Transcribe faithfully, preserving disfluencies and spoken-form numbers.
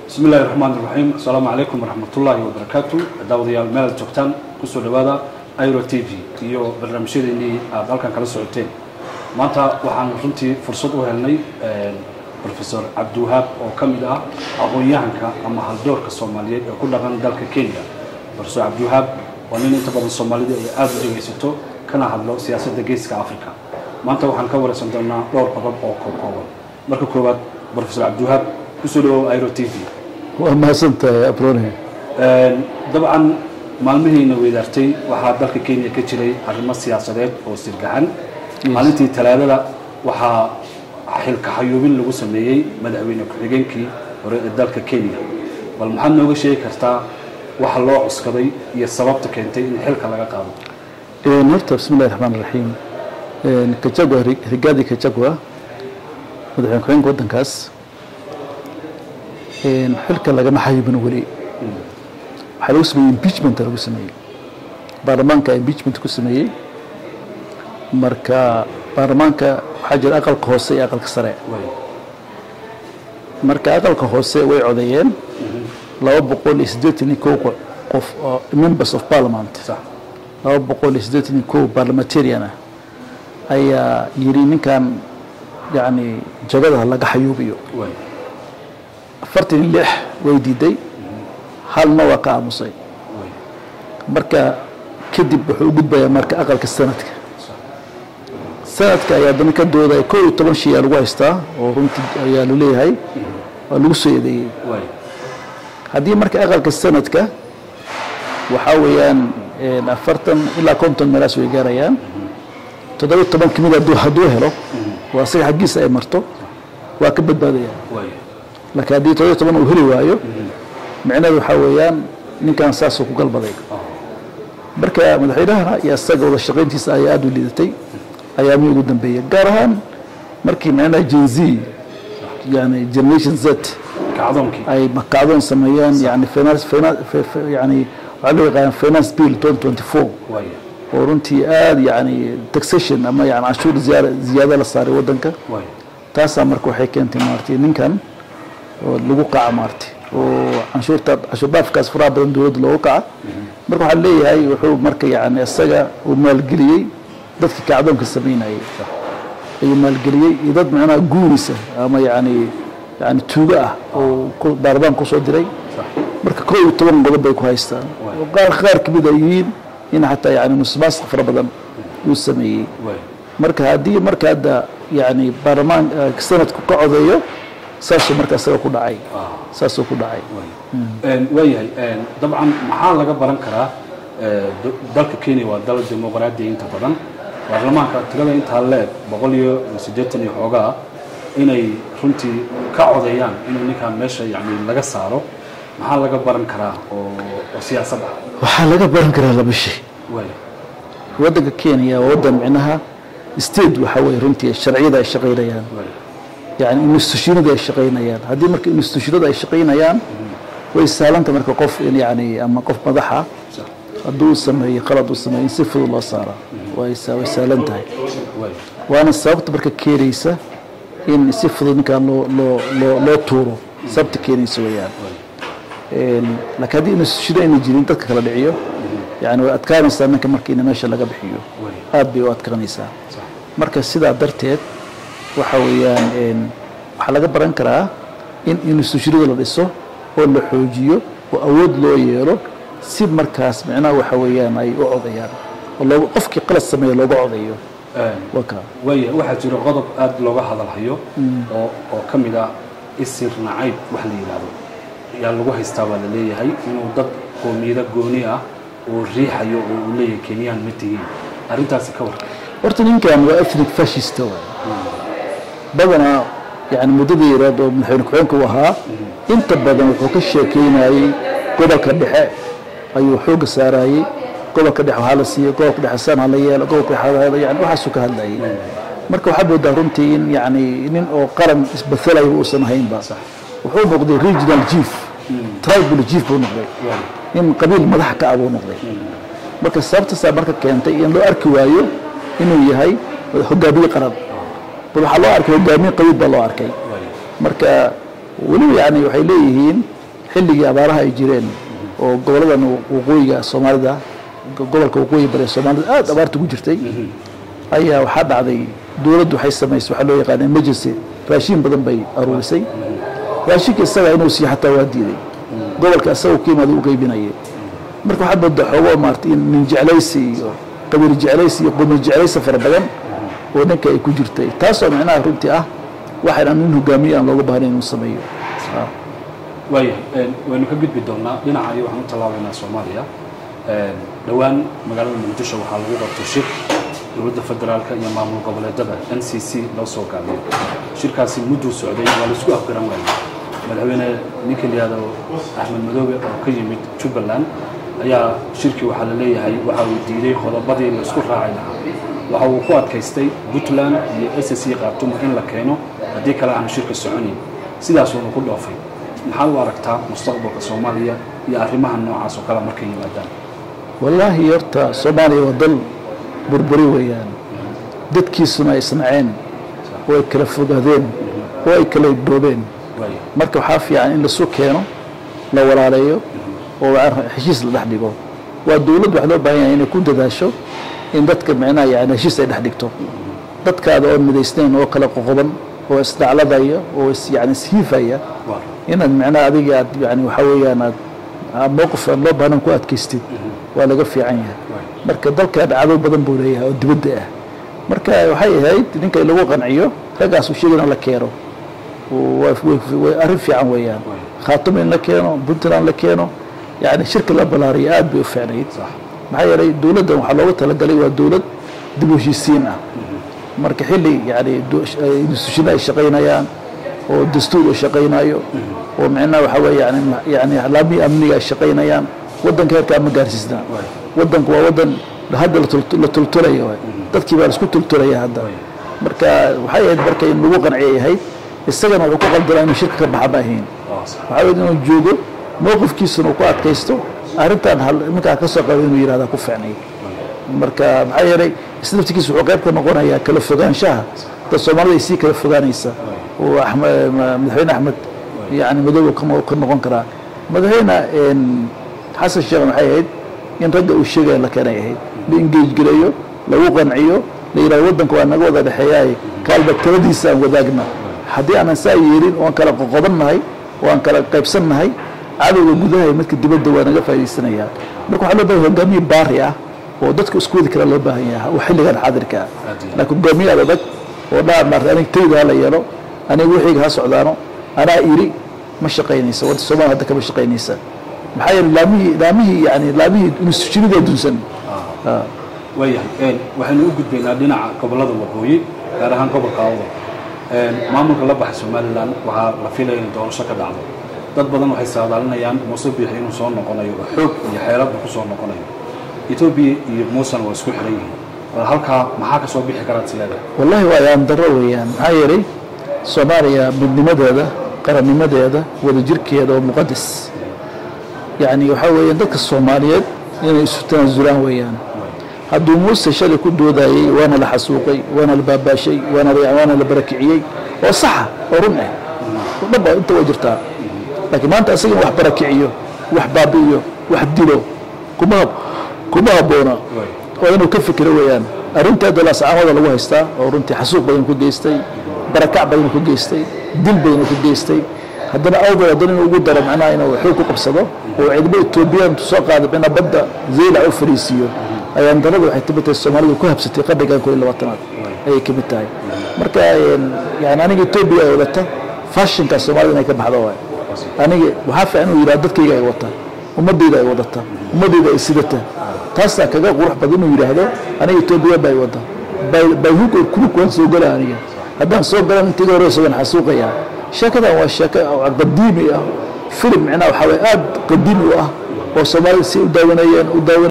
بسم الله الرحمن الرحيم السلام عليكم ورحمة الله وبركاته داوديال ميل جوجتان كسو دوادا ايرو تي في iyo barnaamijyadii aad halkan kala socoteen maanta waxaan runtii fursad u helnay professor Cabdiwahaab oo kamid ah aqoon-yahanka ama haldoorka Soomaaliyeed ee ku dhaqan dalka Kenya. Professor Cabdiwahaab waa nin inta badan Soomaalida ay aad u dhageysato kana hadlo siyaasadda geeska Afrika. maanta waxaan ka waraysan doonaa dhowr qodob oo kooban. marka koowaad Professor Cabdiwahaab kusoo dhawow ايرو تي في. وما سنت أبروني. طبعا maalmihiina weedartay waxa dalka Kenya ka jiray arrimo siyaasadeed oo sirgaxan maalintii talaadada waxa xilka xayuubin lagu sameeyay madaxweyne ku-xigeenkii hore ee dalka Kenya bal maxaad nooga sheegi kartaa waxa loo cuskaday iyo sababta keentay in xilka laga qaado ee horta bismillaahir rahmaanir rahiim ee Kachagwa Rigathi Kachagwa madaxweyne ku-xigeenka wadankaas ee xilka laga xayuubin wali waxaa lagu sameeyey impeachment lagu sameeyey baarlamaanka impeachment ku sameeyey marka baarlamaanka waxaa jira aqalka hoose iyo aqalka sare marka aqalka hoose way codeeyeen laba boqol iyo siddeetan iyo kow qof oo members of parliament laba boqol iyo siddeetan iyo kow parliamentarian ayaa yiri ninkan yani jagada laga xayuubiyo afartan iyo lix way diiday hal ma waa ka aamusay marka kadib wuxuu u gudbayaa marka aqalka sanadka sanadka ayaa dana ka dooday kow iyo toban shay lagu haystaa oo runtii ayaa la leeyahay oo lagu soo yeeday haddii marka aqalka sanadka waxa weeyaan afartan ilaa konton meelaas way gaarayaan toddoba iyo toban kamid ah hadduu helo waa sax xagiisa ay marto waa ka badbaadaya laakiin haddii toddoba iyo toban uu heli waayo macnaheedu waxa weeyaan ninkan saas ku galbaday marka madaxweynaha iyo asaga wada shaqeyntiisa ay aad u liidatay ayaa mid ugu dambeeyay gaar ahaan markii macnaha Gen Z yani generation Z kacdoonki ay makacdoon sameeyaan yani finance yani waxa loo yaqaan finance bill twenty twenty-four oo runtii aad yani taxation ama yani cashuur ziyaada la saaray wadanka taas marka waxay keentay maartay ninkan oo lagu qaca maartay oo canshuurta cashuur dhaafkaas faraha badan dawladda loogu kaca marka waxaa leeyahay wuxuu marka yani isaga uu maalgeliyey dadka kacdoonka sameynayay ayuu maalgeliyey iyo dad macnaha guurisa ama yani yani tuuga ah oo baarlamaanka kusoo diray marka kow iyo toban qodob bay ku haystaan oo qaar qaar kamid ay yihiin in xataa yani musuqmaasuq fara badan uu sameeyey marka haddii marka hadda yani baarlamaanka sanadku ka codeeyo saasuu marka isaga ku dhacay saasuu ku dhacay waayahay dabcan maxaa laga baran karaa dalka Kenya waa dal dimuqraadi inta badan baarlamaanka tirada inta leeb boqol iyo siddeetan iyo xoogaa inay runtii ka codeeyaan in ninkan meesha yani laga saaro maxaa laga baran karaa oo siyaasad ah waxaa laga baran karaa laba shay wadanka Kenya waa wadan macnaha state waxa way runtii sharciyada ay shaqeynayaan يعني institutionada ay shaqeynayaan hadii marka institutionada ay shaqeynayaan way saalanta marka qof yani ama qof madaxa haduu sameeyo qalad uu sameeyo si fudud loo saaro way saalantahay waana sababta marka keenaysa in si fudud ninka loo loo loo tuuro sababta keenaysa weeyaan een laakiin hadii institutionada ay jirin dadka kala dhiciyo yani way adkaanaysaa ninka marka in meesha laga bixiyo aad bay u adkaanaysaa marka sidaa darteed waxa weeyaan een waxa laga baran karaa in institutionada la dhiso oo la xoojiyo oo awood loo yeelo si markaas macnaha waxa weeyaan ay u codayaan oo loo qofkii qalad sameeyo looga codayo waka way waxa jiro qodob aad looga hadalhayo oo oo kamid ah isir nacayb wax la yiraahdo yaa lagu haystaa wala leeyahay inuu dad qoomiyada gooni ah oo riixayo oo uu leeyahay Kenyan mitihiin arintaas ka war horta ninkan waa ethnic fascist badana يعني مددي يراد مدحين كحنك وها انت بدن wuxuu ka sheekeynayay gobolka dhexe ayuu xoog saaray gobolka dhexe waxa la siiyay gobolka dhexe san la yeelo gobolka dhexe yani waxa soo ka hadlayay marka waxa buu daaruntii in yani nin oo qaran isbeddelay uu san hayn ba wuxuu noqday regional chief tribal chief buu noqday in qabiil madax ka abo noqday marka sababta saa marka keentay in loo arki waayo inuu yahay hogaamiye qaran waxa loo arkay hogaamiye qabiil baa loo arkay marka wali yani waxay leeyihiin xilligii abaaraha ay jireen oo goboladan waqooyiga Soomaalida gobolka waqooyi bari Soomaalida aad abaartu ku jirtay ayaa waxa dhacday dawladdu waxay samaysay waxa loo yaqaan emergency raashin badan bay aruurisay raashinka isaga inuu si xataa waa diiday gobolka asagu qiimada u qaybinayay marka waxa bada xogo maartay in jeclaysi iyo qabiil jeclaysi iyo qowmi jeclaysi fara badan oo ninka ay ku jirtay taasoo macnaha runtii ah waxaan in hogaamiyaan looga baahnay inuu sameeyo way waynu ka gudbi doonaa dhinaca iyo waxaan u talaabaynaa Soomaaliya dhawaan magaalada Muqdisho waxaa lagu qabtay shir dowladda federaalka iyo maamul goboleedyada N C C loo soo gaabiyay shirkaasi muddo socday waa la isku afgaran waayay madaxweyne ninka liyaado Axmed Madoobe oo ka yimid Jubbaland ayaa shirkii waxa la leeyahay waxa uu diiday qodobadii la isku raacay lahaa waxa uu ku adkaystay Puntland iyo S C qaabto in la keeno haddii kale aan shirka soconin sidaas uu ku dhoofay maxaa u aragtaa mustaqbalka Soomaaliya iyo arrimaha noocaas oo kala markay yimaadaan wallahi yarta Soomaaliya wadal burburi weeyaan dadkiisuna ay isnaceen oo ay kala fogaadeen oo ay kala doobeen marka waxa fiican in la soo keeno la walaalayo oo heshiis la dhex dhigo waa dawladdu wax loo baahan yahay inay ku dadaasho in dadka macnaha yaani heshiis ay dhex dhigto dadkaada oo midaysteen oo kala qoqoban oo isdacladaya oo is yaani siifaya inaad macnaha adiga aad yaani waxa weeyaan aad mowqif loo baahan ku adkaystid waa laga fiican yahay marka dalka dhacdo badan buu leeyahay oo dibadda ah marka waxay ahayd ninka lagu qanciyo ragaas uu sheegana la keeno oo way arrin fiican weeyaan khaatum in la keeno Puntland la keeno يعني شركة الأبلارية عاد بيفعليد ما هي لي دولة ده وحلاوة تلقى لي ودولة دبوشي سينا مرك حلي يعني دستورنا الشقينا يعني ودستور الشقينا يو ومعنا وحوي يعني يعني لابي أمنية الشقينا يعني ودن كذا كم جالسنا ودن كوا ودن لهذا لتلتلي هو تذكي بالس كنت تلتلي هذا مرك وحياة برك إنه وقن عيه هاي السجن وحقوق الدولة شركة بحباهين وحاول إنه يجوده موقف كيسنا وقعد كيستو أردت هل ممكن أكسر قبل إنه يرادا كفعني مركا معيري استلفت كيس وقعد كنا قلنا يا كلف فقان شاه تصمر لي سي كلف فقان يسا وأحمد مدحين أحمد يعني مدوب كم كنا قنكرا مدحينا إن حسن الشغل معيد إن رجع الشغل اللي كان يهيد بإنجيج جريو لو قنعيو ليرا ودن كوا نجوا ذا حياي كالب ترديسا وذاقنا حدي أنا سايرين وأن كلا قبضنا هاي وأن كلا قيبسنا هاي عدو جودها يمكن دبده وانا جفا السنيات مركو حلو ده هجامي باريا ودتك اسكود كلا لو باهيا وحل غير حاضر كا لكن جميع هذا ولا مره انا تيد هلا يلو انا وحيق ها سودانو انا ايري ما شقينيسا ود الصومال هذا كما شقينيسا maxay laamihi laamihi yani laamihi institutionada dunsan ah wayahay waxaan u gudbaynaa dhinaca gobolada waqooyi gaar ahaan gobolka Awdal ee maamulka la baxay Somaliland waxa la filayo in doorasho ka dhacdo dad badan waxay saadaalinayaan Muuse Biixi inuu soo noqonayo xoog iyo xeelad ku soo noqonayo Ethiopia iyo Muuse waa isku xiran yihiin wal halka maxaa ka soo bixi kara tilada wallahi waa yaan daro weeyaan maxaa yeelay Soomaaliya midnimadeeda qarannimadeeda wada jirkeeda oo muqaddas يعني وحوي عندك الصوماليات يعني يستان زران ويان هادو موسى شالي كدو داي وانا لحسوقي وانا الباباشي وانا وانا البركعيي وصح ورمعي ونبا انت وجرتها لكن ما انت اصلا واحد بركعيو واحد بابيو واحد ديلو كما كما بونا وانا كفكر ويان ارنت هذا الاسعار هذا لو هيستا ورنتي حسوق بدن كو جيستي بركع بدن كو جيستي ديل بدن كو جيستي haddana awdal haddana ugu daro macnaha inuu xoog ku qabsado oo ciidamada Itoobiya soo qaado bina badda zeela u fariisiyo ayaan darada waxay tibatay Soomaalidu ku habsatay qadhigan ku labaatanaad ay ka mid tahay marka yani aniga Itoobiya ay wadata fashinka Soomaalida ay ka baxdo waay aniga waxa fiican uu yiraahdo dadkayga ay wata ummadayda ay wadata ummadayda ay sidata taas kaga qurux badan uu yiraahdo aniga Itoobiya bay wada bay bay huko ku ku soo galaaniya haddaan soo galan intii hore soo xasuuqaya شكله هو الشكل قديمي فيلم معنا وحوي قديمي واه وصومالي سي وداونيين وداون